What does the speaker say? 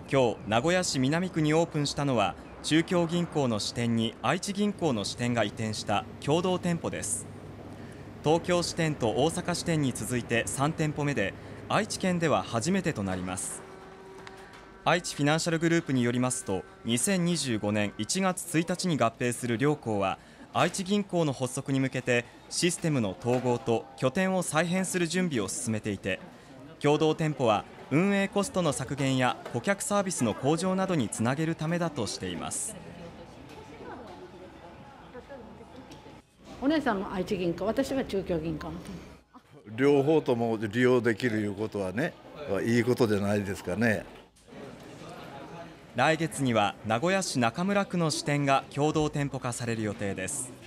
今日名古屋市南区にオープンしたのは、中京銀行の支店に愛知銀行の支店が移転した共同店舗です。東京支店と大阪支店に続いて3店舗目で、愛知県では初めてとなります。愛知フィナンシャルグループによりますと、2025年1月1日に合併する両行は、愛知銀行の発足に向けてシステムの統合と拠点を再編する準備を進めていて、共同店舗は運営コストの削減や顧客サービスの向上などにつなげるためだとしています。 お姉さんの愛知銀行、私は中京銀行の。 両方とも利用できるいうことはね、いいことじゃないですかね。 来月には名古屋市中村区の支店が共同店舗化される予定です。